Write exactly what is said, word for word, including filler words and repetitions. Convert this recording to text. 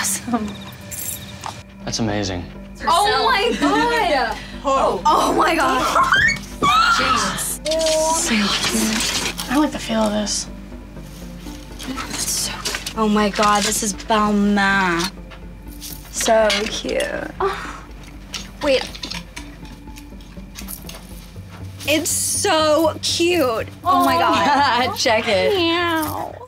awesome. That's amazing. Oh my god! Oh. Oh my god! Jeez. So cute. I like the feel of this. That's so good. Oh my god, this is Balmain. So cute. Oh. Wait. It's so cute. Oh, my god. Check it. Meow.